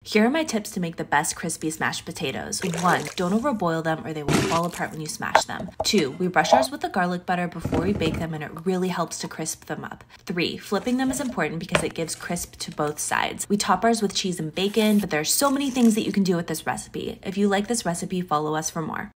Here are my tips to make the best crispy smashed potatoes. 1. Don't overboil them or they will fall apart when you smash them. 2. We brush ours with the garlic butter before we bake them and it really helps to crisp them up. 3. Flipping them is important because it gives crisp to both sides. We top ours with cheese and bacon, but there are so many things that you can do with this recipe. If you like this recipe, follow us for more.